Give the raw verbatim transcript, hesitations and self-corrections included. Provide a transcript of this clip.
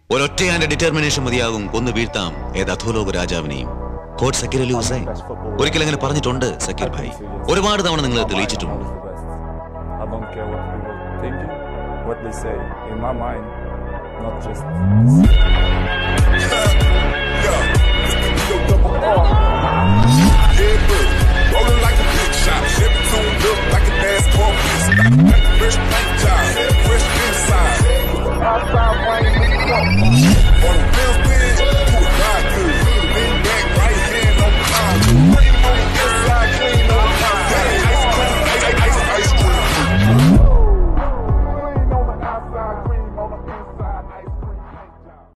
ഒരൊറ്റയാന്റെ determination മതിയാകും കൊന്നു വീഴ്ത്താം ഏത് അധോലോക രാജാവിനെയും. കോച്ച് സക്കീർ അലി ഹുസൈൻ ഒരിക്കൽ അങ്ങനെ പറഞ്ഞിട്ടുണ്ട്. സക്കീർ ഭായി, ഒരുപാട് തവണ നിങ്ങൾ തെളിയിച്ചിട്ടുണ്ട്. What they say in my mind, not just. Yo, yo, double R.